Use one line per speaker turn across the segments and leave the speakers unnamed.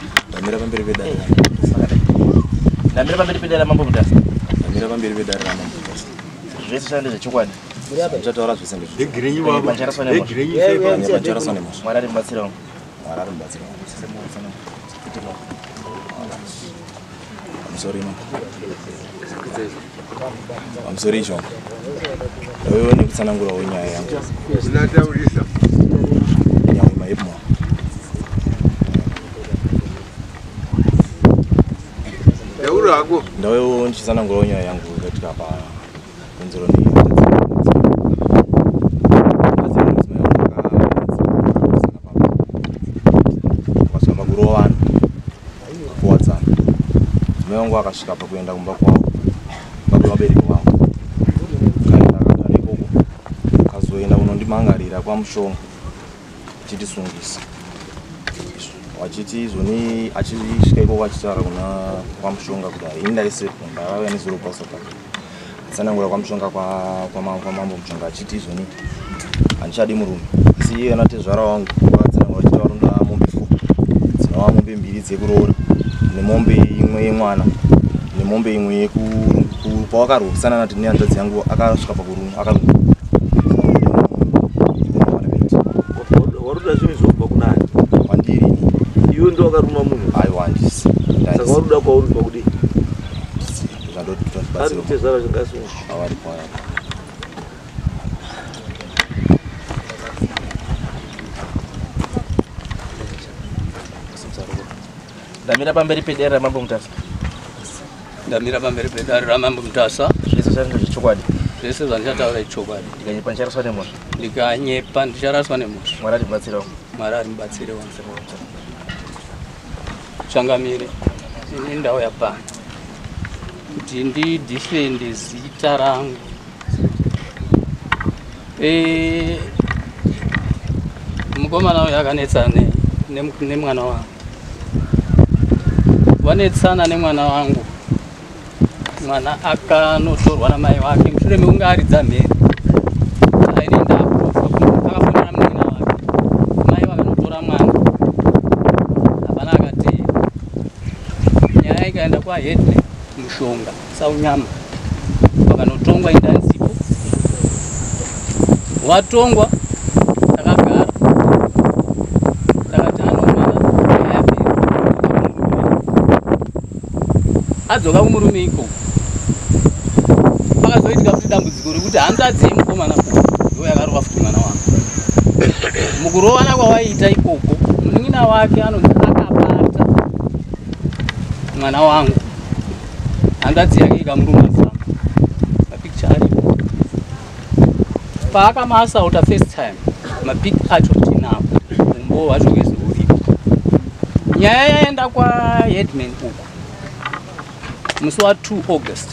Ndamira pamberi pedare.
Ndamira pamberi pedare mambo mutasa.
Ndamira pamberi pedare mambo mutasa.
Zvese zvande zvechokwadi.
Ndataura zvese ndizvo.
Egrenyi baba.
Panjara sone mo.
Panjara sone mo.
Mwari mubatsira wangu.
Mwari mubatsira. I'm sorry man. I'm sorry John. Wewe ni kutsanangura nyaya yangu.
Ndataurisa.
Nyaya maipmo.
Yaura ako.
Ndawewo ndichisana nyaya yangu katika pa kunziro ni. Kwa maguru wangu. Kuwatsa. Meongo akashika pa kuenda kumba kwao. Baba wabereki wangu. Kaenda katale koko. Kazoenda unondimangarira kwa mushonga. Chitisungisa. Wachiti izoni achisvika iko wachitara kuna kwa mushonga kudai inda ese ndava nezuro pasoka sanangura kwa mushonga kwa mambo mushonga achiti izoni andichadi murume asi iye anatezvara wangu wakatsanangura achiti varunda mombe 4 dzinowa mombe 2 dzekuroora nemombe imwe yemwana nemombe imwe pawakaropesana nati nehanzvadzi yangu akasvika pakuruma akaruma
waruda zvinhu zvobva kunani
wandiri
iwe ndo wakaruma munhu
aiwandisi
saka waruda kwauri kwakudi
zvandototbatsira
tezvara zvingasunga
avari kwaya
Ndamira pamberi pedare mambo mutasa.
Ndamira pamberi pedare ramambo mutasa.
Zvese zvande zvechokwadi.
Zvese zvandataura ichokwadi.
Ndikanyepa ndicharaswa nemhosva.
Ndikanyepa ndicharaswa nemhosva.
Mwari mubatsira wangu.
Mwari arimubatsire wangu. Changamire ini ndauya pano kuti ndidhifende zita rangu. Mukomana uyu akanetsana nemwana wangu. Wanetsana nemwana wangu. Mwana akanotorwa namai wake mushure mekunge aridza mheri. Ainenda akafonera munina wake. Mai vakanotora mwana. Hapana akati nyaya ikaenda kwaHeadman mushonga saunyama. Vakanotongwa indanzipo. Watongwa takagara. Takati anomwana nyaya pera. Adzoka kumurume ikoko. Pakazoitika kuti dambudziko rekuti hanzvadzi yemukomana uyu ndiyo yakarova futi mwana wangu. Mukurovana kwawaita ikoko munin'ina wake anonzi akabata mwana wangu. Hanzvadzi yake ikamuruma zama. Mapikicha aripo. Paakamasauta first time mapiki acho tinawo. Umbo wacho kezuripo. Nyaya yaenda kwaHeadman uko. Musi wa2 August.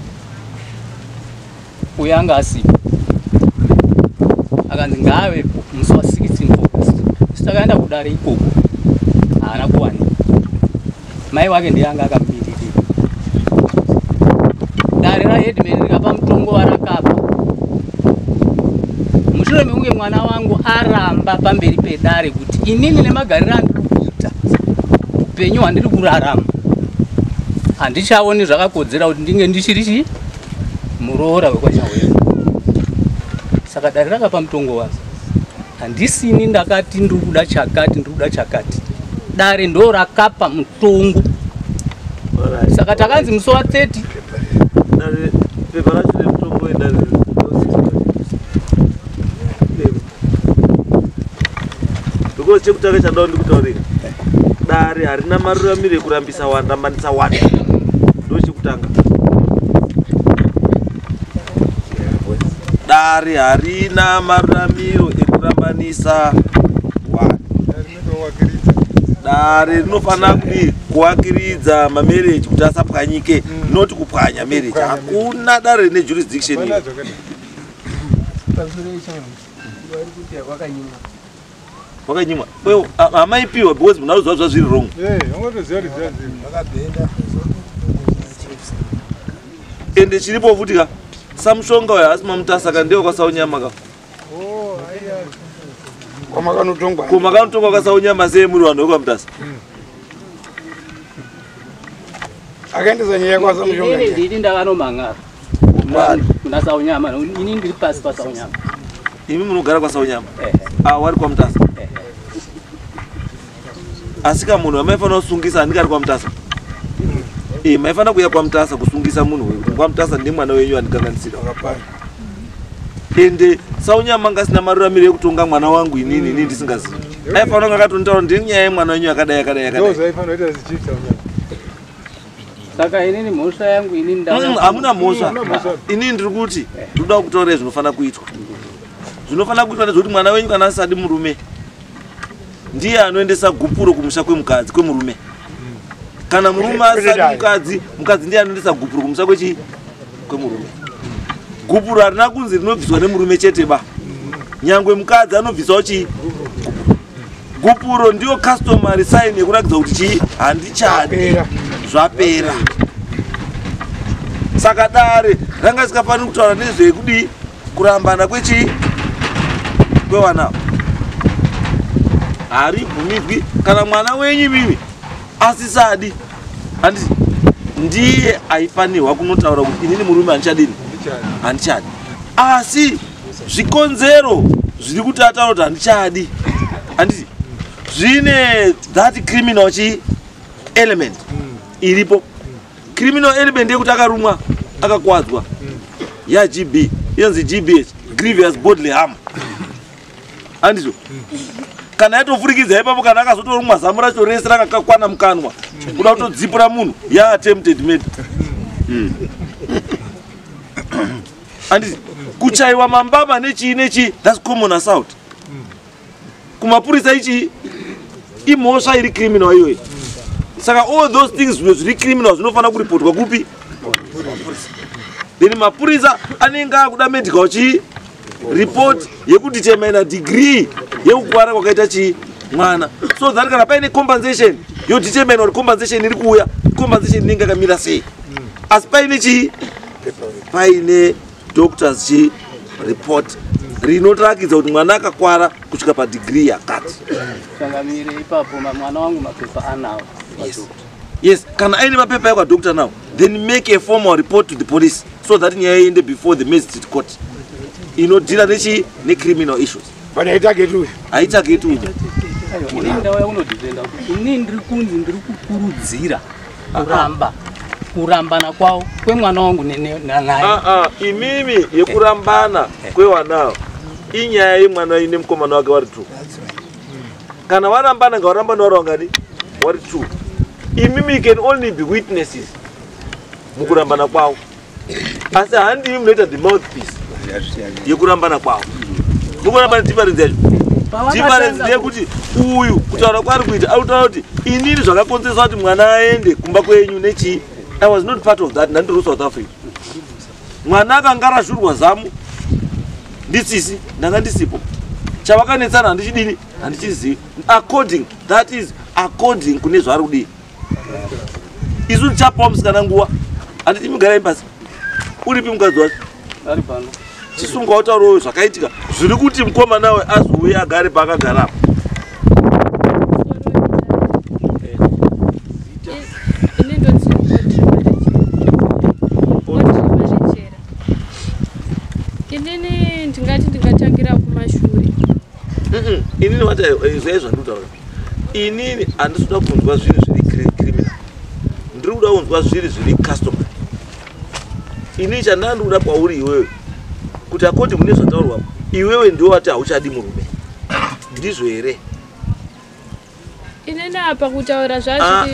Uyanga asipo. Akanzi ngaavepo musi wa16 August. Sitakaenda kudare ikoko. Haana kuwanika. Mai wake ndiyanga akamumirira. Dare raHeadman rikapa mutongo warakapa. Mushure mekunge mwana wangu aramba pamberi pedare kuti inini nemagariro andiri kuita upenyu hwandiri kurarama handichaoni zvakakodzera kuti ndinge ndichiri muroora wekwachawera. Saka dare rakapa mutongo wazo. Handisini ndakati ndiri kuda chakati. Dare ndo rakapa mutongo. Saka takanzi musi wa30
dare pepa racho remutongo edare because chekutanga chandawo ndikutaurira dare harina maruramiro ekurambisa wandambanisa wanda ndo chekutanga. Dare harina maruramiro ekurambanisa wanda. Dare rinofanira kuwakiridza mamarriage kuti asapwanyike, not kupwanya marriage. Hakuna dare rine jurisdiction iyi. Wakanyimwa. Wewe amaipiwa because munaudzwa zva zviri wrong. Ende chiripo futi ka samushonga uyu asi mamutasa kandewo kwasaunyama ka. Kumakanotongwa kwasaunyama sei muri vanhu vekwamutasa.
akaendesa nyaya kwasa mushonga
ndiri ndakanomangara kuna Saunyama. Ini ndiri pasi paSaunyama.
Imi munogara kwaSaunyama? Wari kwaMutasa? Asika munhu wamaifanira kusungisa andikari kwaMutasa? Maifanira kuya kwaMutasa kusungisa munhu weyu. kwaMutasa ndi mwana wenyu andikanganisira. Ende Saunyama ngasina maruramiro ekutonga mwana wangu inini ndisingazivi. Aifanira kunge akatonitaura ndiri nyaya yemwana wenyu yakadai.
Saka inini mhosva yangu inini
hamuna mhosva. Inini ndiri kuti ndoda kutaura zvinofanira kuitwa. Zvinofanira kuitwa ndezvekuti mwana wenyu kana asadi murume ndiye anoendesa gupuro kumusha kwemurume. Kana murume asadi mukadzi ndiye anoendesa gupuro kumusha kwemurume. Gupuro harina kunzi rinobviswa nemurume chete ba. Nyangwe mukadzi anobvisawo gupuro ndiyo customary sign yekurakidza kuti handichadi zvapera. Saka dare ranga risikafaniri kutaura nezvekudi kurambana kwewana. Hari bvumirwi kana mwana wenyu mimi asisadi handiti ndiye aifanirwa kunotaura kuti inini murume handichadi. Asi zvikonzero zviri kuti ataura kuti handichadi handiti zvine that criminal element iripo. Criminal element yekuti akarumwa akakwadzwa GB inonzi GBH, grievous bodily harm. Handizvo? Kana yatofurikidza ipapo kana akazotorumwa zamu racho rese rakakwana mukanwa kuda kutodzipura munhu attempted murder. Handiti kuchaiwa mambama nechi that's common assault. Kumapurisa ichi imhosva iri criminal iyoyo. Saka all those things zviri criminal zvinofanira kuripotwa kupi? Then mapurisa anenge akuda medical report yekudetermine degree yekukwara kwakaita mwana. So that kana paine compensation yodetermine kuti compensation iri kuuya compensation inenge yakamira sei. Asi paine doctors report rinotarakidza kuti mwana akakwara kusvika padegree yakati.
Changamire ipapo mwana wangu mapepa anawo.
Yes, kana aine mapepa ekwadoctor now, then make a formal report to the police so that nyaya iende before the magistrate court inodhira necriminal issues.
But haitagetuya
inini ndauya kunodhifenda kuti inini ndiri kunzi ndiri kukurudzira kurambana kwawo kwemwana wangu naye.
Imimi yekurambana kwewanawo inyaya yemwana ine mukomana wake wari 2. Kana varambana ngavarambana vari wangani wari 2. Imimi can only be witnesses mukurambana kwawo. Asi handivi munoita the mouthpiece yekurambana kwawo. Mukurambana difference yacho. Difference ndeyekuti uyu kutaura kwari kuita arikutaura kuti inini zvakakonzeresa kuti mwana aende kumba kwenyu nechi. I was not part of that. Nandiri South Africa. Mwana akanga arashurwa zamu ndisisi ndanga ndisipo. Chavakanetsana handichizivi. That is according kune zvari kudii. Isu ndichapawo musikana nguva. Handiti mugara impasi. Uripi mukadzi wacho?
Ari pano.
Chisunga utaurawo zvakaitika zviri kuti mukomana we azouya agare paakagara.
Inini ndingatangira kumashure.
Inini wati izvo zvandikutaura. Inini handisida kunzwa zviri criminal. Ndiri kuda kunzwa zviri customary. Inini chandandikuda kwauri iwewe kuti akoti mune zvataurwa iwewe ndiwo wati hauchadi murume. Ndizvo here?
Inini apa kutaura zvazviri.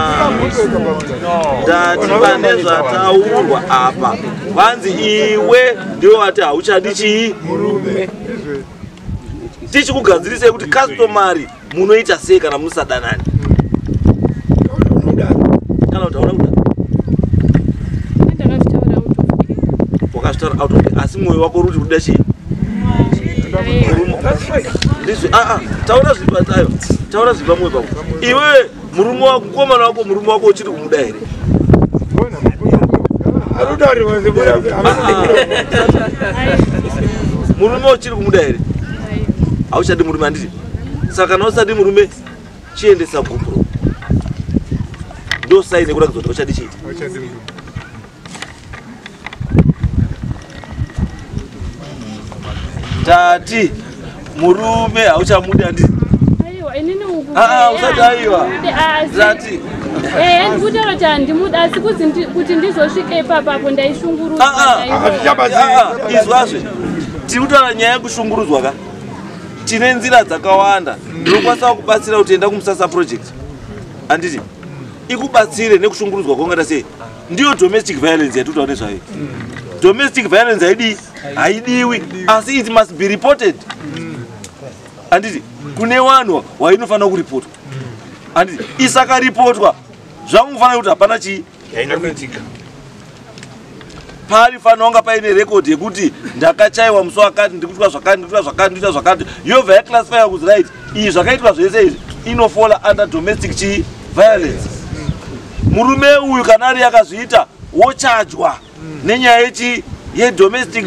Ndati pane zvataurwa apa. Vanzi iwe ndiwo wati hauchadi murume. Tichikugadzirisei kuti customary munoita sei kana musadanani? Kana utaura kuda? Wakazvitaura out of asi mwoyo wako uri kuda chii? Taura zvipatayo. Taura zvipa mwoyo pako. Iwe murume wako mukomana wako murume wako uchiri kumuda here? Murume uchiri kumuda here? Hauchadi murume handiti? Saka kana usadi murume chiendesa gupuro. ndo saini kuda kuzoto chadi chiti tati murume hauchamudi andi
aiwa inini uku
usati aiwa tati
ndikutero chandimuda asi kuti ndizosvike ipapapo ndaishungurudzwa
izwazve tiri kutaura nyaya yekushungurudzwa ka tine nzira dzakawanda ndinokwanisa kubatsira kuti enda kumusasa project anditi ikubatsire nekushungurudzwa kwaungata sei ndiyo domestic violence yatutaura nezvayo domestic violence haidiwi asi it must be reported anditi kune vanhu wainofanira kuripotwa anditi isakaripotwa zvakungofanira kuti hapana chii
yainokuitika
pari fanira kunga paine rekodi yekuti ndakachaiwa musi wakati ndikuitwa zvakati yobva yaclassifya kuti right izvi zvakaitwa zvese izvi inofola under domestic chi violence murume uyu kana ari yakazviita wochajwa nenyaya yechi yedomestic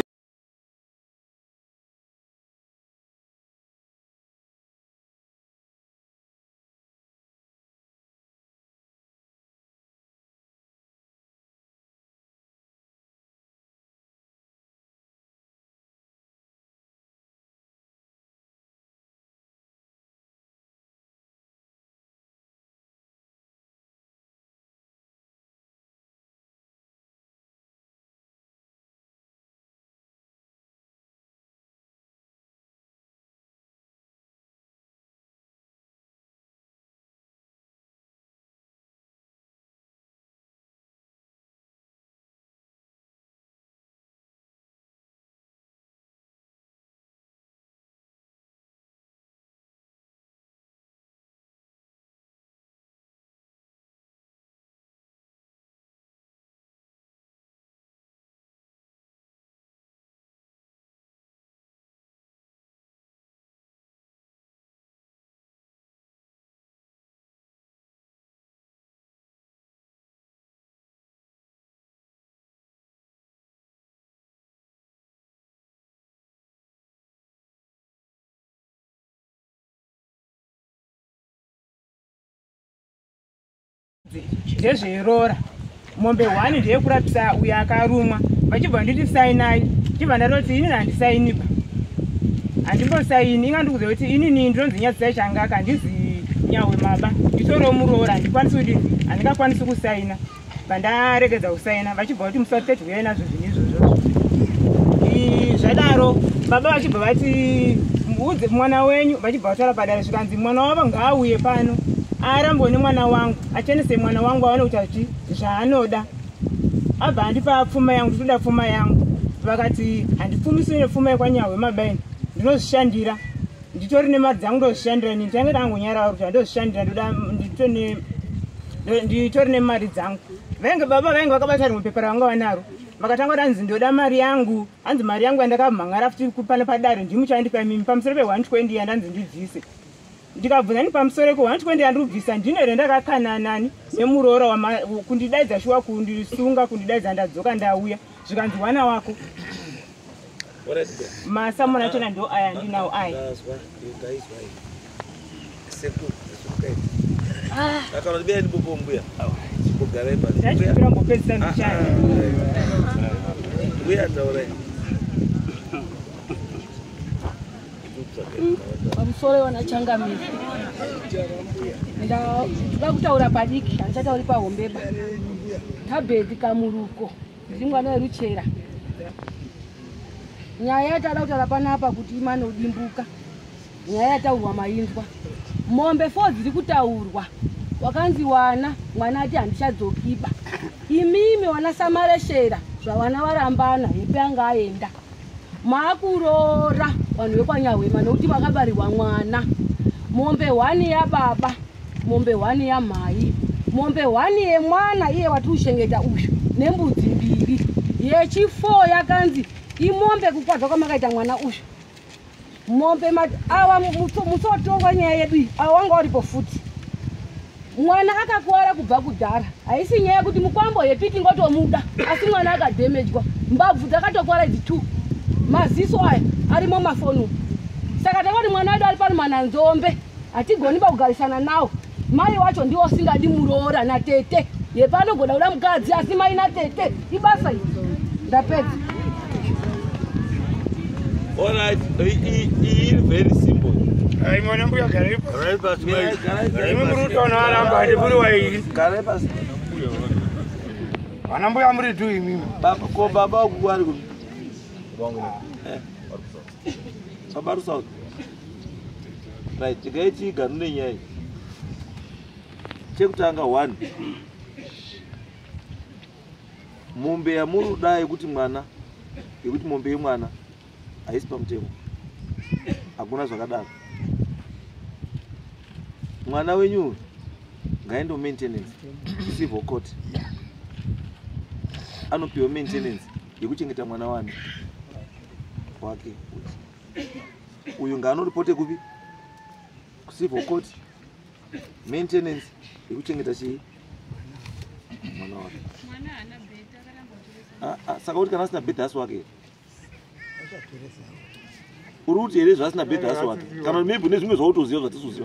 ndezverora mombe 1 ndeyekurapisa uyo akarumwa vachibva nditi sainai chibva ndatoti ini handisainiba handimbosaini ingandikuze kuti inini ndinonzi nyatsai changaka handizi nyawe maba nditoro muroora handikwanisi kuti handingakwanisi kusaina vandaregedza kusaina vachibva kuti musatete kuyai nazvo zvinhu izvozvo zvadaro baba vachibva vati muudze mwana wenyu vachibva vataura padare zvikanzi mwana wavo ngaauye pano arambone mwana wangu achenese mwana wangu aone kuti achi zvaanoda abva andipa pfuma yangu ndinoda pfuma yangu vakati handipfumisi nepfuma yekwanyawe mabaini ndinozvishandira nditori nemari dzangu ndozvishandira nini tange dangonyarava kuti handozvishandira nditori nemari dzangu vainge baba vainge vakabata rimwe pepa ravanga vanaro vakatanga kuti hanzi ndoda mari yangu hanzi mari yangu yandakabvumangara futi kupana padare ndimuchandipa mimi pamusoro pe120 yandanzi ndibvise ndikabvunza ni pamusoro ko120 yandibvisa ndinere ndakakananani nemuroora kundidaidza shuwa kundisunga kundidaidza ndadzoka ndauya zvikanzi wana wako masamona chena ndo aya ndinawo aya ndachipira ndichaya
pamusoro wanachangamira ndida kutaura padiki handichatauri pahombeba tabhedhi kamuruko ndiri mwana weruchera nyaya yatada kutaura panapa kuti imane udimbuka nyaya yataurwa mainzwa mombe 4 dziri kutaurwa wakanzi wana mwana ati handichadzokiba imimi wana samareshera zvawana varambana hepe anga aenda maakuroora vanhu vekwanyahwema nokuti vakabarirwa mwana mombe 1 yababa mombe 1 yamhai mombe 1 yemwana iye wati ushengeta uyu nembudzi 2 yechi4 yakanzi imombe kukwadza kwamakaita mwana uyu mombe awa musotongwa nyaya yedu iyi awa wanga uripo futi mwana akakuwara kubva kudhara haisi nyaya yekuti mukwambo yepiti ngotomuda asi mwana akadhemejwa mbabvu dzakatokuwara idzi 2 maziso aya arimo mafonu saka takati mwana wedu ari pano mananzombe hatigoni pakugarisana nawo mai wacho ndiwo singadi muroora natete yepanogona kuda mukadzi asi mai natete ibasa iri ndapedza.
Alright, it's very simple.
Ai mwana mbuya garipa. Garipa smile. Mimi muruto na aramba hadi buri wa hili.
Garipa.
Wana mbuya muri tu mimi.
Baba ko baba ku wari ku. Sabaru South. Right, tigaiti ganune nyai. Chekutanga 1. Mombe ya muru dai kuti mwana. Yekuti mombe yemwana haisi pamutemo. Hakuna zvakadaro. Mwana wenyu ngaendo maintenance civil court. Anopiwa maintenance yekuchengeta mwana wake. Uyu ngaanoripote kupi? Civil court. Maintenance yekuchengeta chii? Mwana wake.
Mwana ana beta karamba.
Saka kuti kana asina beta asi wake. Uruti here zvasina beta asi wake. Kana maybe nezvimwe zvautoziva zvatisuziva.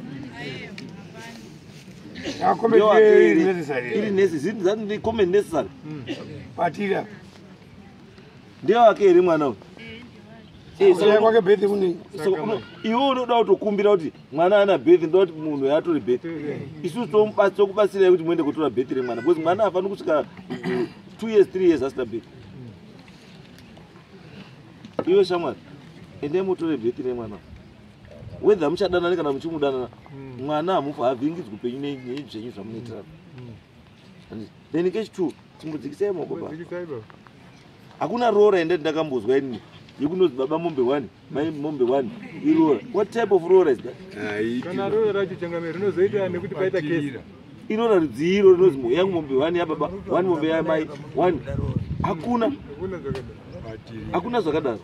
Iri necessary. Zati comment necessary.
Patira.
Ndio wake here mwana uyu.
Saka kwake birthday kuni.
Iwo unoda kutokumbira kuti mwana ana birthday ndoti munhu yatori birthday. Isu tokubatsira kuti muende kutora birthday remwana. Because mwana afana kusvika 2 years 3 years asina birthday. Iwe shamwari ende mutore birthday remwana. Whether muchadanana kana muchimudanana mwana hamufa havhingidzwi upenyu nezvenyu zvamunoitirana. Then kechitu chimudzikisai maoko baba. Hakuna roora ende ndakambozwa ini yekunozi baba mombe 1 mai mombe 1 iroora. What type of roora is that?
Kana roora racho changamiro rinozoita nekuti paita kesi.
Inoora rudziro rinozi yangu mombe 1 yababa 1 mombe yamai 1. Hakuna zvakadaro.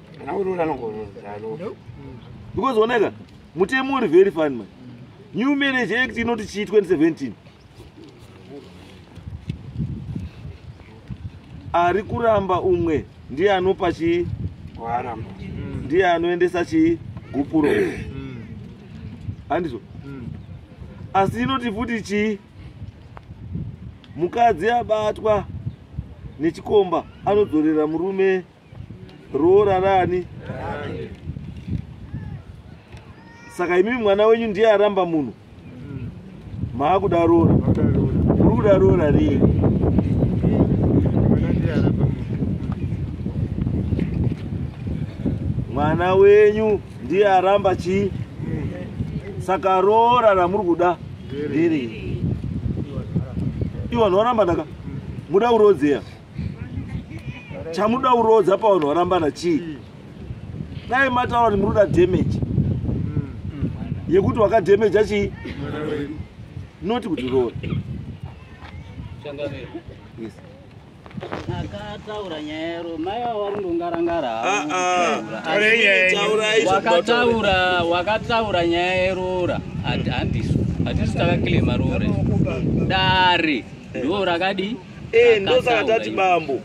Because oneka mutemo uri very fun man. New Marriage Act inoti chi 2017. Ari kuramba umwe ndiye anopa chi
waramba.
Ndiye anoendesa chi gupuro. Andizvo. Asi inoti futi chi mukadzi abatwa nechikomba anodzorera murume roora rani. Saka imimi mwana wenyu ndiye aramba munhu. Maakuda roora. Uri kuda roora rii? Mwana wenyu ndiye aramba chi? Saka roora ramuri kuda nderii? Iwo vanhu varamba ndaka muda kurodzeya. Chamuda kurodza pavanhu varambana chii? Dai mataura kuti muruda damage. Yekuti wakadamage chii? Noti kuti roora.
Changamiro. Yes. Akataura nyero mai warundongarangara. Wakataura nyero handisi takakilema roora. Dare ndo rakadi.
Ndo saka tati bambo.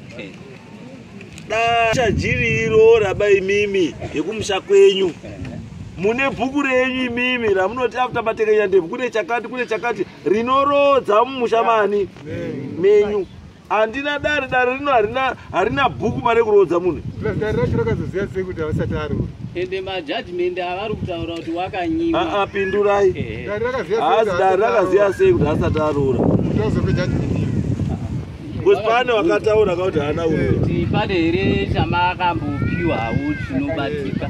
Chajiriro rabai mimi yekumusha kwenyu. Mune bhuku renyu imimi ramunoti after matekenya ndebvu kune chakati rinorodza mumushamani menyu. Andina dare rino harina bhuku mari kurodza munhu.
Dare racho rakazoziva sei kuti havasati arura.
Ende majudgment avari kutaura kuti wakanyiwa.
Pindurai. Dare rakaziva sei kuti havasati arura. Because pane wakataura kuti hana urura.
Kuti pane here chamakambopiwawo chinobatika.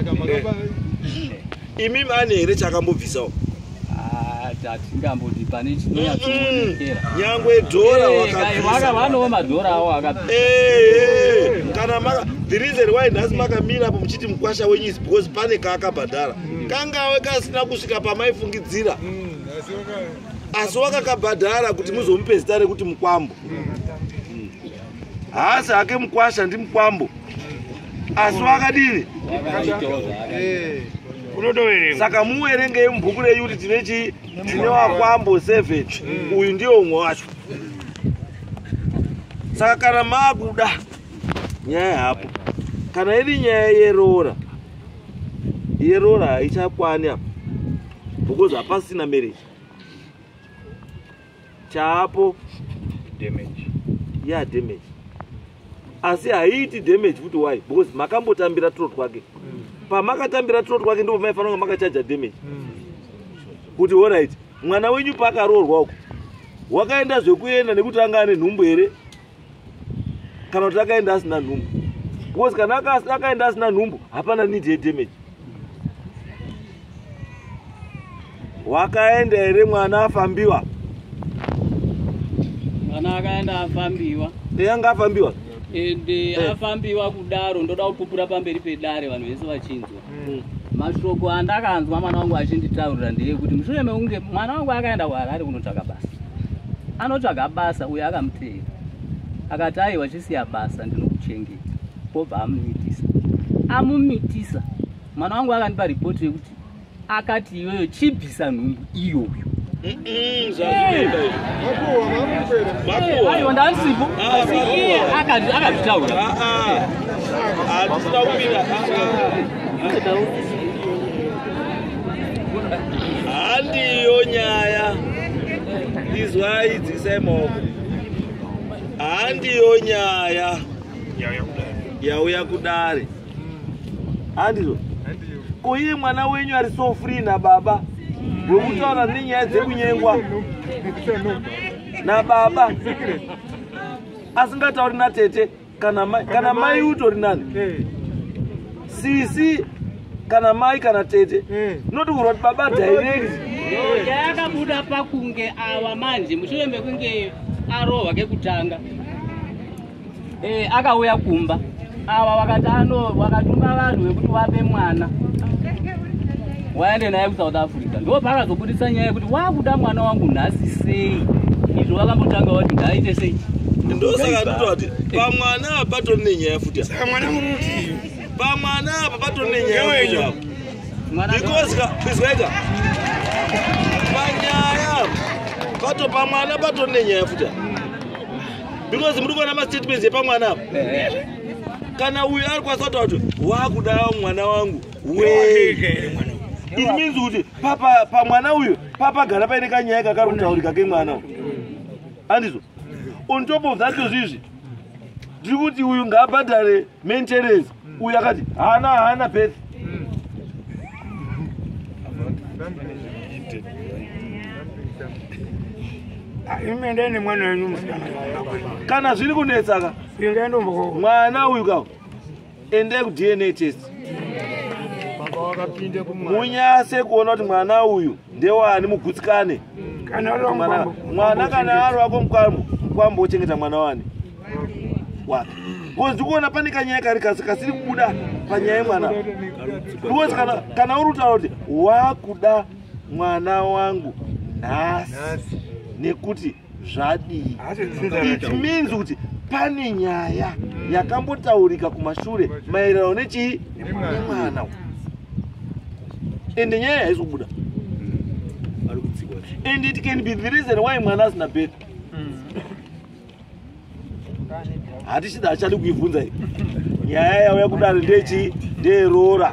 Imimi ane here chakambobvisawo.
Tingamboti pane chinonyatsoonekera.
Nyangwe dhora wakabvisa.
Vanowo madhora awo akabvisa.
Kana maka the reason why nhasi makamira apo muchiti mukwasha wenyu is because pane kaakabhadhara. Kangawe kasina kusvika pamaifungidzira. Asi wakakabhadhara kuti muzomupe zita rekuti mukwambo. Haasi hake mukwasha ndi mukwambo. Asi wakadini? Saka muerengei mubhuku renyu kuti tine wakwambo 7. Uyu ndiyo umwe wacho. Saka kana makuda nyaya hapo. Kana iri nyaya yeroora haichakwani apa. Because hapasina marriage. chapo
damage.
Yeah, damage. Asi haiti damage futi why? Because makambotambira trot kwake. Pamakatambira trot kwake ndipo maifanira makachaja damage. Kuti all right, mwana wenyu pakaroorwa uko. Wakaenda zvekuenda nekuti anga ane nhumbu here kana kuti akaenda asina nhumbu. Because kana akaenda asina nhumbu hapana need damage. Wakaenda here mwana afambiwa.
Mwana akaenda afambiwa.
Yanga afambiwa.
Ende afambiwa kudaro ndoda kupupura pamberi pedare vanhu vese vachinzwa. Mashoko andakanzwa mwana wangu achinditaurira ndeye kuti mushure mekunge mwana wangu akaenda kwaari kunotsvaka basa. Anotsvaga basa uye akamutevera. Akati aiwa chisiya basa ndinokuchengeta. Pobva amumitisa. Mwana wangu akandipa ripoti yekuti akati iweyo chibvisa nhumbu iyoyo. Aiwa ndansipo. Iye akazvitaura.
Handiyo nyaya izwai dzisemoko. Handiyo nyaya yauya kudare. Handiyo. Kuyi mwana wenyu ari so free na baba. Wekutaura nenyaya dzekunyengwa na baba asingatauri natete kana mai utori nani sisi kana mai kana tete noti kurwa kuti baba direct
yakabuda pakunge awa manje mushure mekunge arohwa kekutanga akauya kumba awa wakatunga vanhu vekuti vape mwana waende naye kuSouth Africa. Ndo pakazobudisa nyaya yekuti wakuda mwana wangu nhasi sei. Izvo vakambotanga kuti ngaite sei.
Ndosaka ndototi pamwana apa patori nenyaya futi.
Saka mwana muruti.
Pamwana apa patori nenyaya futi. Because izwaika. Panyaya pamwana patori nenyaya futi. Because muri kuona ma-statements epamwana apa. Kana uyu ari kwasata kuti wakuda mwana wangu we. It means kuti pa mwana uyu gara paine kanyaya kakarutaurika kemwana. Andizvo. On top of that zvizvi ndiri kuti uyu ngaabhadhare maintenance. Uyu akati haana pesa.
Imende ni mwana wenyu musikana.
Kana zviri kunetsaka mwana uyu kawo ende ku DNA test. Munyase kuona kuti mwana uyu ndewani mugutsikane. Mwana kana ari wako mukwambo wochengeta mwana wani wake. Because ndikuona pane kanyaya kari kasiri kubuda panyaya yemwana. Because kana uri kutaura kuti wakuda mwana wangu nhasi nekuti zvadii. It means kuti pane nyaya yakambotaurika kumashure maererano nechii nemwana. Ende nyaya haizobuda. And it can be the reason why mwana asina bed. Hatishida achali kuivhunza iyi. Nyaya yauya kudaro ndechi nderora.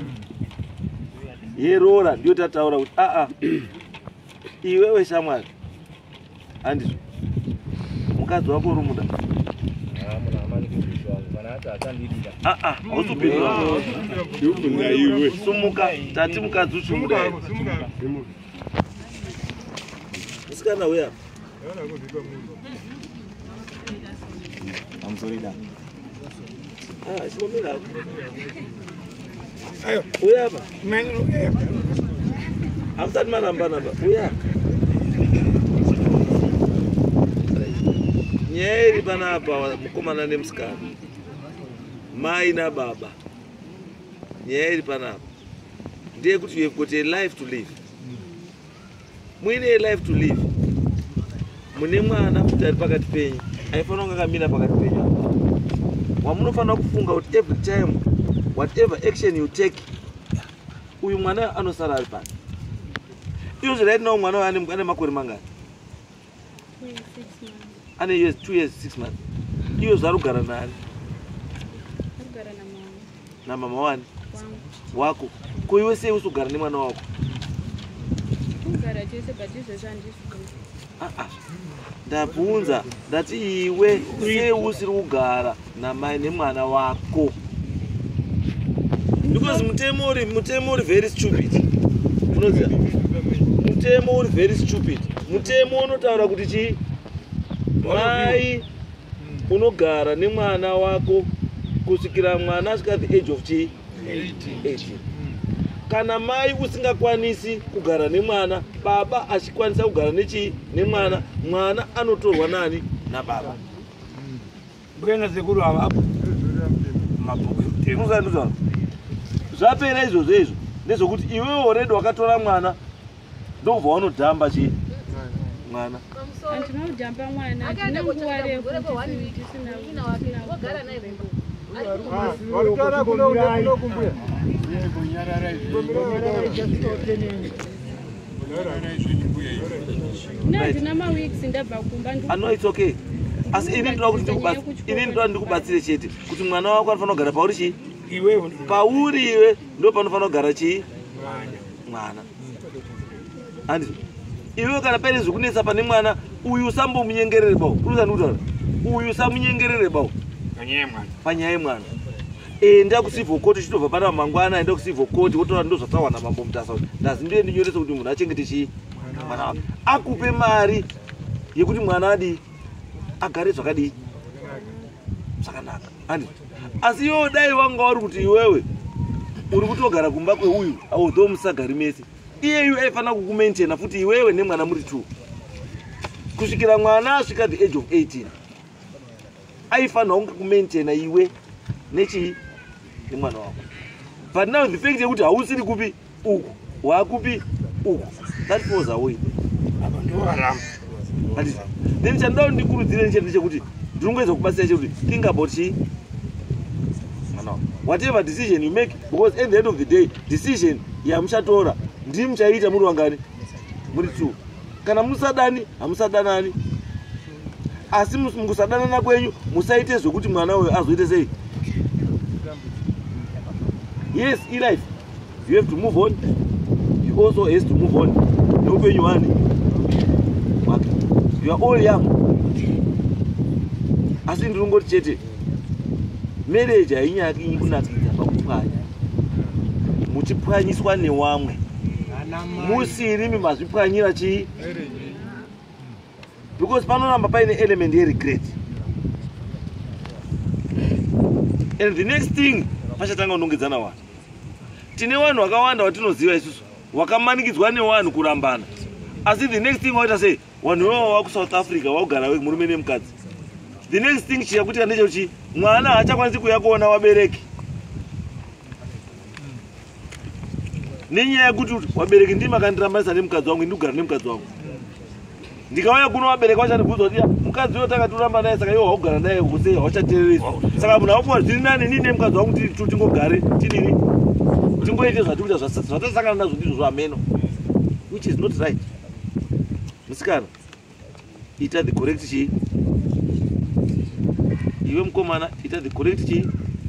Yerora ndio tataura kuti iwewe shamwari. Handizvo. Mukadzi wako uri muda. Sumuka tati mukadzi uchumuda. Musikana uya.
I'm sorry da.
Simomira. Ayo, uya apa? Amtati manamba. Uya. Nyaya iri panapa mukomana nemusikana. Mai na baba. Nyaya iri panapa ndeyekuti you have got a life to live. Muine a life to live. Mune mwana kuti ari pakati penyu. Aifanira kunge akamira pakati penyu. Wamunofanira kufunga kuti every time whatever action you take uyu mwana anosara ari pano. Usually right now mwana ane makore mangani?
6 months.
Ane 2 years 6 months. Iyo zvarugara nani?
Kugara na mama.
Na mama wani?
Wangu.
Wako. Ko iwe sei usogara nemwana wako?
Kugara chese but izvezvo handisi.
ndabvunza ndati iwe sei usiri kugara namai nemwana wako? Because mutemo uri very stupid. Unoziva? Mutemo uri very stupid. Mutemo unotaura kuti chi mai unogara nemwana wako kusvikira mwana asvika the age of 18. Kana mai usingakwanisi kugara nemwana, baba achikwanisa kugara nemwana, mwana anotorwa nani? Nababa.
Bwena zekuru avapo. Mabhuku
mutemo. Zvapera izvozvo izvo ndezvokuti iwe already wakatora mwana ndobva wanodhamba chi mwana.
Andinodhamba mwana ndine nguva refu ndina maweeks ndabva kumba.
No, it's okay. Asi ini ndinoda ndikubatsire chete kuti mwana wako anofanira kugara pauri chi? Pauri iwe ndo panofanira kugara chi? Mwana. Andizvo. Iwe kana paine zvekunetsa pane mwana uyu usambomunyengerere bawo. Unoziva uyu usamunyengerere bawo. Panyaya yemwana. Enda kucivil court uchitobva pana mangwana, enda kucivil court wotora ndo zvatawana mambo mutasa kuti ndazi ndiye ndinyorese kuti munhu achengete chi? Mwana wake. Akupe mari yekuti mwana adi agare zvakadii? Zvakanaka. Andizvo. Asi iwe dai wanga uri kuti iwewe uri kutogara kumba kweuyu although musagari mese, iyeyu aifanira kukumaintaina futi iwewe nemwana muri 2 kusvikira mwana asvika the age of 18. Aifanira kunge kumaintaina iwe nechi nemwana wako. But now the fact yekuti hausiri kupi uku wakupi uku, that falls away. Then chandau ndikurudzire ndechekuti ndinongoedza kubatsira chekuti think about chi whatever decision you make, because at the end of the day decision yamuchatora ndi muchaita muri wangani? Muri 2. Kana musadani hamusadanani, asi mukusadanana kwenyu musaite zvokuti mwana uyu azoite sei. Yes, in life you have to move on, you also has to move on neupenyu wani. You are all young. Asi ndinongoti chete marriage hainyaki kunakidza pakupwanya, muchipwanyiswa newamwe musiri mimazvipwanyira chii, because panoramba paine element yeregret. And the next thing pachatanga kunongedzana vanhu. Tine vanhu vakawanda vatinoziva isusu vakamanikidzwa nevanhu kurambana, asi the next thing waita sei vanhu ivavo vakuSouth Africa vakugara murume nemukadzi. The next thing chiyakutika ndechekuti mwana haachakwanisi kuya kuona vabereki, nenyaya yekuti vabereki ndimi vakandirambanisa nemukadzi wangu, ndikugara nemukadzi wangu. Ndikauya kuno vabereki vachandibvunza kuti mukadzi uyo takatoramba naye, saka iwo haugara naye kuse hawachateeresi. Saka munhu akuwa zviri nani nini nemukadzi wangu tingogare tinini tingoite zvatikuita zvatasangana nazvo ndizvo zvameno, which is not right. Musikana, ita the correct chi. Iwe mukomana, ita the correct chi.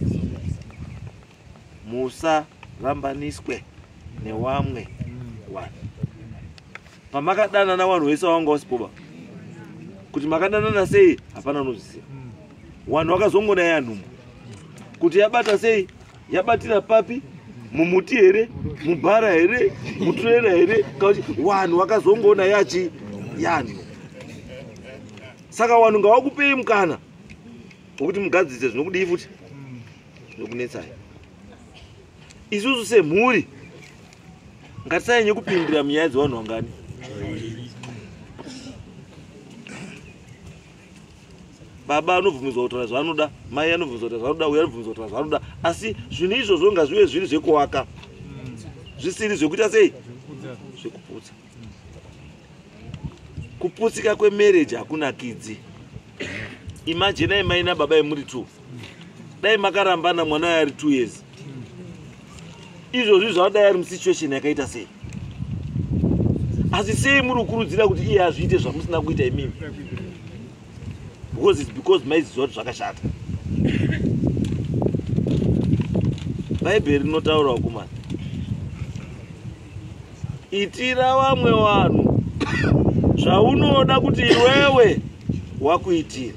Musarambaniswe newamwe vanhu. Pamakadana navanhu vese vanga wasipoba kuti makadanana sei hapana unozviziva. Vanhu vakazongona yanhumbu kuti yabata sei, yabatira papi, mumuti here, mubhara here, mutrera here, kauti vanhu vakazongona yachi yanhu. Saka vanhu ngavakupei mukana wokuti mugadzise zvinokudii futi zvokunetsai. Isusu semhuri ngatisanyanye kupindira munyaya dzevanhu vangani. Baba anobvumidzwa kutaura zvanoda, mai anobvumidzwa kutaura zvanoda, uyo anobvumidzwa kutaura zvanoda, asi zvinhu izvozvo ngazvive zviri zvekuwaka, zvisiri zvekuita sei, zvekuputsa. Kuputsika kwemarriage hakunakidzi. Imagine mai nababa emuri 2, dai makarambana mwana waye ari 2 years, izvozvi zvadai ari musituation yakaita sei. Asi sei muri kukurudzira kuti iye azviite zvamusina kuita imimi? Because it's because maiziva kuti zvakashata. Bhaibheri rinotaura kumana, itira vamwe vanhu zvaunoda kuti iwewe wakuitira.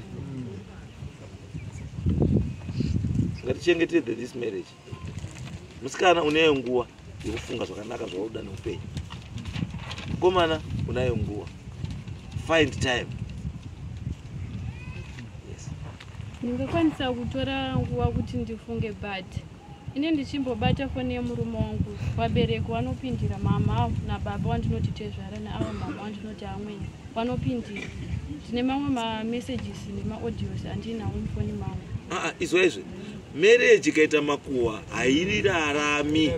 Ngatichengetedze this marriage. Musikana unayo nguwa yekufunga zvakanaka zvauda neupenyu. Mukomana unayo nguwa. Find time. Yes.
Ndingakwanisa kutora nguwa kuti ndifunge but ine ndichimbobata foni yemurume wangu vabereki vanopindira mama nababa wandinoti tezvara naavo mama wandinoti amweni vanopindira. Ndine mamwe mamessages nemaaudios andinawo mufoni mangu.
Izvo marriage ikaita makuwa hairarami.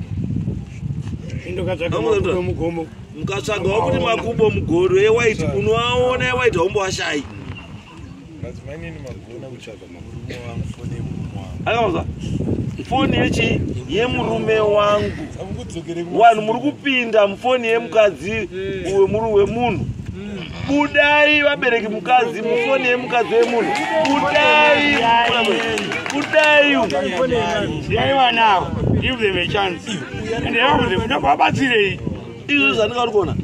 Mukatsvagawo kuti makubo mugoro ewaiti unoaona ewaiti haumbowashai. Akamuza foni yechi yemurume wangu. Vanhu muri kupinda mufoni yemukadzi wemunhu. Budai vabereki mukadzi mufoni yemukadzi wemunhu. Budai.
Yaiwa now. Give them a chance. And they have them. Nababatsire.
Izvo zvandinga kuona.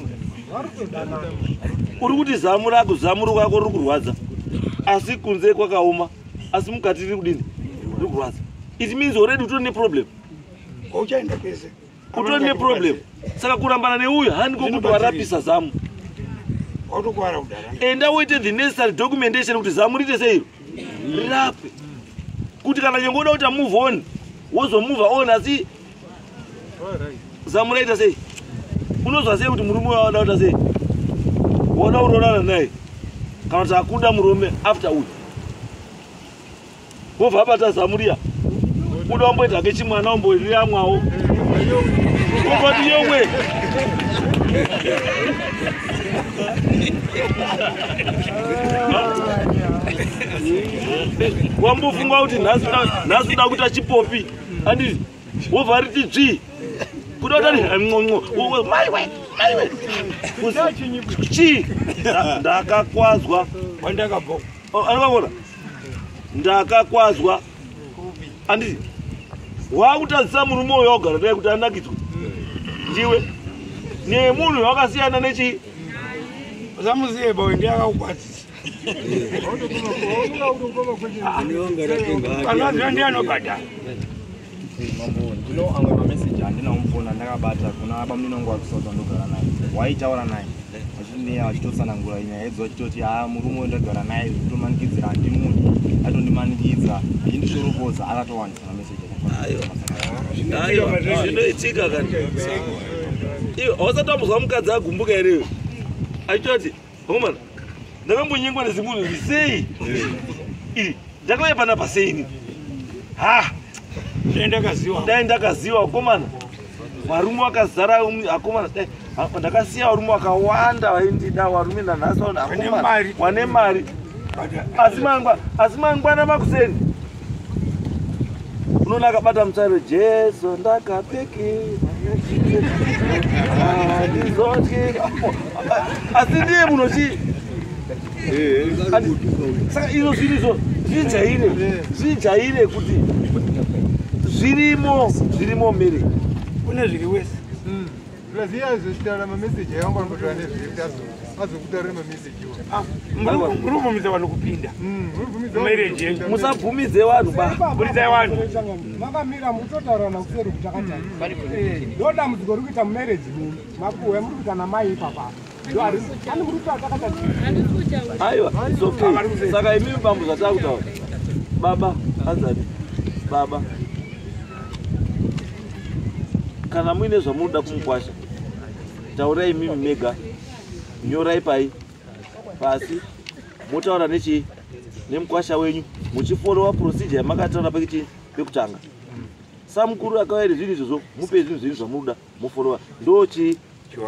Uri kuti zamu rako riri kurwadza. Asi kunze kwakaoma. Asi mukati riri kudini? Riri kurwadza. It means already utori neproblem.
Uchaenda kese.
Utori neproblem. Saka kurambana neuyu handiko kuti warapisa zamu.
Autokwara kudara.
Enda uite the necessary documentation kuti zamu riite sei? Rirape. Kuti kana nyengoda kuti move on. Wozo move on asi zamu raita sei? Unozwa sei kuti murume wawada kuita sei? Wona uronana naye. Kana kuti akunda murume after uyu. Wobva abata zamu riya. Uda wamboita kechimwana wamboririyamwawo. Wobva yomwe. Wambofunga kuti nhasi da kuita chipopi. Anditi wobva riti dzvi. Kuda kuti ngongo. Maiwe. Chi. Ndakakwazwa.
Wandakabho.
Anokona. Ndakakwazwa. Anditi wakutadzisa murume uyo wagara naye kuti anakidzwa. Ndiwe nemunhu wakasiyana nechi
usamuziye bawe ndiyakakukwadzisa. Kanazira ndiyanobhadhara.
Ndino amwe mameseji andinaomufona ndakabata kuna aba munongo wakusauta ndogara naye. Waitaura naye. Achitotsanangura nyaya yedzo achitoti murume ndagara naye kutomanikidzira handimunhu atondimanikidzira achindishorokodza akatowanisa mameseji.
Aiwa zvinoitika kani. Iwe hausatambuzwa mukadzi agumbuka here? Achitoti homana ndakambonyengwa nezimunhu risei? Ndakauya panapa sei? Dai ndakaziva komana. Varume vakazara akomana. Ndakasiya varume vakawanda vaindida varume nanhasi wane mari. Asi mangwana makuseni. Unoona akabata mutsaro Jesu ndakapeki. Ndizoti. Asi ndiye munochi. Saka izvo zvijaire kuti zvirimo mere.
Kune zviri wese.
Lazia zvichitara mameseji yangu anotora nezvitazo. Azokutarira mameseji iwo.
Murubvumidza vanhu kupinda. Marriage.
Musabvumidze vanhu ba.
Burisai vanhu.
Makamira mutotaurana kuseri kuti akatanga. Ndoda mudzigori kuita marriage makuwe muri kuita namai papa.
Aiwa, it's okay. Saka imimi pambu zvataakutaura. Baba, Azadi. Baba. Kana muine zvamunoda kumukwasha. Taurai mimi mega. Nyorai pasi. Motaura nechi nemukwasha wenyu. Muchifollowa procedure yamakataura pekutanga. Samukuru akawaire zvinhu izvozvo, mupe zvinhu zvamunoda, mufollowa. Ndochi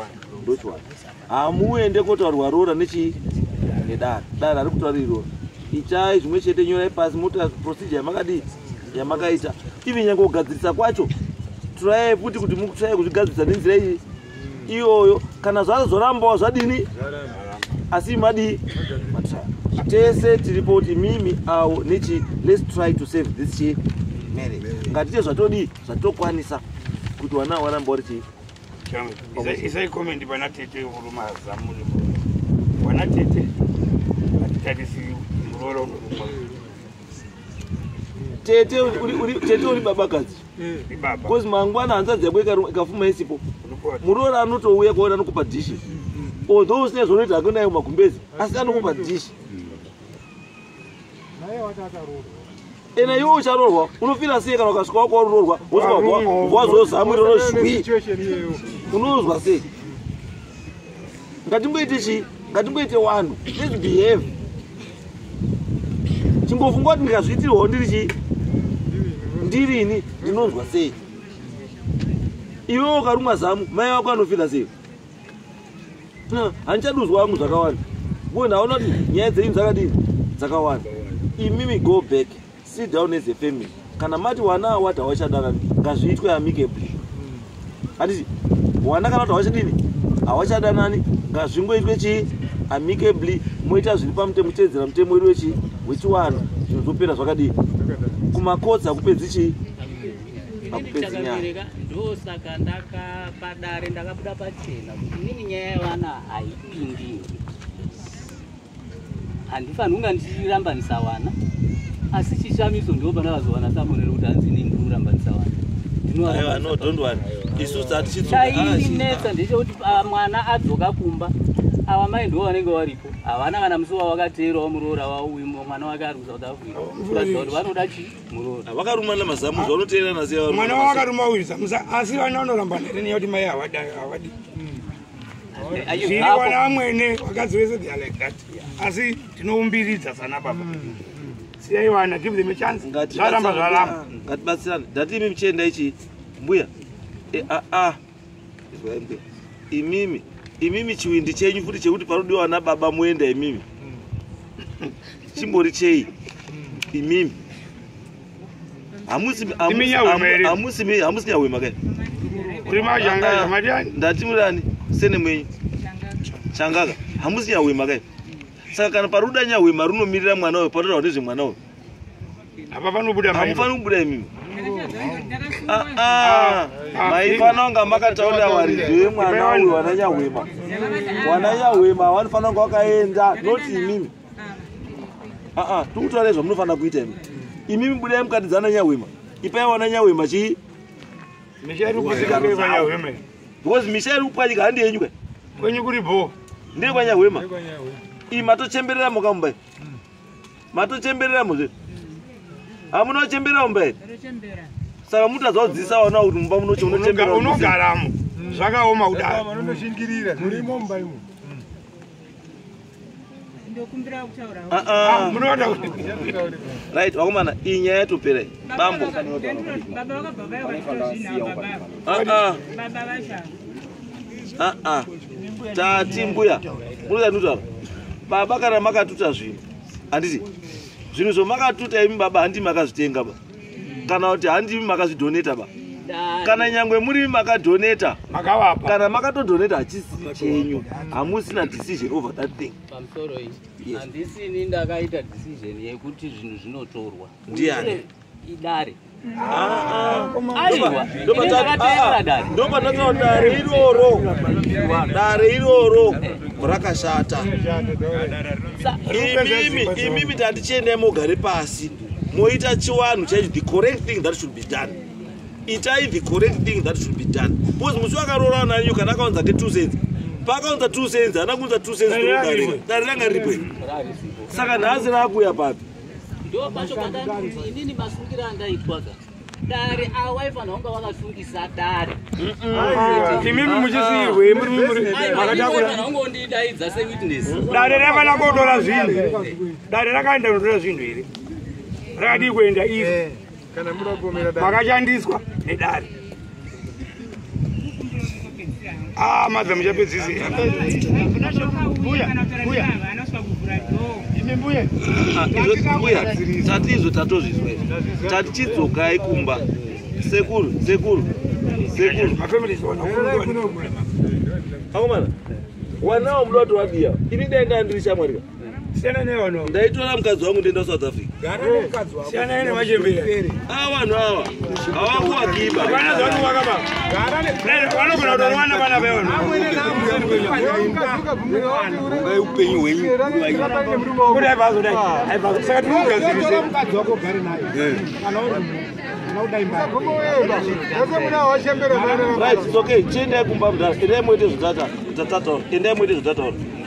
hamuende kotaurwa rora nechi nedara. Dara ari kutaura iroro. Ichai zvimwe chete nyorai pasi mota procedure yamakaita. Ivi nyange kugadzirisa kwacho. Try futi kuti mukutrai kuzvigadzirisa nenzira iyi. Iyoyo kana zvazorambawo zvadini? Asi madi tese tiripo kuti mimi awo nechi let's try to save this marriage. Ngatite zvatokwanisa kuti wana waramba uri chi.
Isai comment pana tete uruma zamu. atete atitarisi muroro
tete uri babakazi
ibaba
kozi mangwana hanzadzi yako ikafuma isipo muroro anotouya kuona anokupa dhishi although usine zvonoita hako naye mumagumbezi asi anokupa dhishi ena iwe ucharorwa unofira sei kana ukasvika wako warorwa wazozamwiroro shwi unozwa sei ngatimboite chii ngatimboite wanhu let's behave chingofungwa kuti ndikazviitirwawo ndiri chii ndirini ndinonzwa sei iwewo ukarumwa zamu mai wako anofira sei handichaduzwa wangu zvakawanda uye ndaona kuti nyaya dzenyu dzakadini dzakawanda imimi go back sit down as a family kana mati wana wati hawachadana ngazviitwe amicably handiti wana kana kuti hawachadini hawachadanani ngazvingoitwe chii amicably moita zviri pamutemo muteedzera mutemo wedu wechii wechiwanhu zvinozopera zvakadini kumakotsi hakupedzi chii hakupedzi nyaya
ndosaka ndakapadare ndakabuda pachena kuti inini nyaya yevana haipindiri handifanhi kunga ndichirambanisa wana asi chishamiso ndo pandakazowana samonero kuti hanzi inini ndikurambanisa wana chaindinetsa ndechekuti mwana adzoka kumba ava mai ndo vanenge varipo havana kana musi wavakateerawo muroora wauimo mwana wake ari kusouth africa kuratidza kuti vanoda chi muroora
vakarumana mazamu zvaunoteerana sei
mwana wakaruma uisa asi vana vanoramba nenyaya kuti mai havadi zviri wana vamwene vakadzi vese they are like that asi tinoumbiridza sana baba siyai vana give them a chance zvaramba zvaramba
ngatibatsirane ndatimi michenda ichi mbuya imimi chiwindi chenyu futi chekuti panodiwa na baba muenda imimi chimbori chei imimi hamusi nyawema kai ndati murani sene mwenyu changaka hamusi nyawema kai saka kana paruda nyawema runomirira mwana uyu patoda kuti zvemwana uyu hamufani kubuda imimi maifana kunga makataura waridze mwana uyu wananyahwema vanofana kunga wakaenda noti imimi tikutaura zvamunofana kuita imi imimi budai mukatidzana nyahwema ipai wananyahwema chii because misha iri kupwanyika handi yenyu kai
kwenyu kuri bho
ndiri kwanyahwema iyi matochemberera mukamumbai matochemberera muzve hamunochemberera mumbai saka mutadzaodzisa wana kuti mumba munochemberera
unogaramo zvakaoma kudai
vanonoshingirira murimo mumba imo
right wakomana iyi nyaya yatopera bambo tati mbuya munotanutaura baba kana makatuta zvinhu handiti zvinhu zvomakatuta imi baba handii makazvitenga ba kana kuti handii makazvidhoneta ba kana nyangwe muri makadhoneta kana makatodhoneta hachisi chenyu hamusina decision over that thing
pamusoro iyi handisini ndakaita decision yekuti zvinhu zvinotorwa
ndiani
idare
ndopatataura dare iroro rakashata imimi tatichiendai mogare pasi moita chiwanhu chaicho the correct thing that should be done itai the correct thing that should be done because musi wakaroora nanyu kana akaunza ke 2 cents pakaunza 2 cents hana kunza 2 cents dare ranga riripo saka nhasi rakuya papi
ndo pacho patanzi inini masungiro angaitwaga dare awaifanha kunga wakasungisa dare
imimi muchisirwe
makatakufanha kungondidaidza sewitness
dare rafana kotora zvinhu dare rakaenda kunotora zvinhu here rakadii kuenda ivo makashandiswa nedare madza muchapedzisi
tati izvo tatozvizwa tatichidzokai kumba sekuru akomana wanawo muda kuti wadiya ini dai ndandiri shamwarika
Siyana neono.
Ndaitora mukadzi wangu ndenda South Africa.
Gara nemukadzi wako.
Siyana ine machembere.
Vanhu ava hawakuwakiba.
Vana zvanu vakaba.
Gara ne.
Vanogona kutorwana vana veono.
Amwene
Upenyu hwenyu.
Kuti aibazo dai. Aibazo. Saka tinogadzirisa.
mukadzi wako gari naye. Kana uri unodai mbari.
Right, it's okay. Chiendai kumba mudhara. Endai muite zvitata. Endai muite zvitata.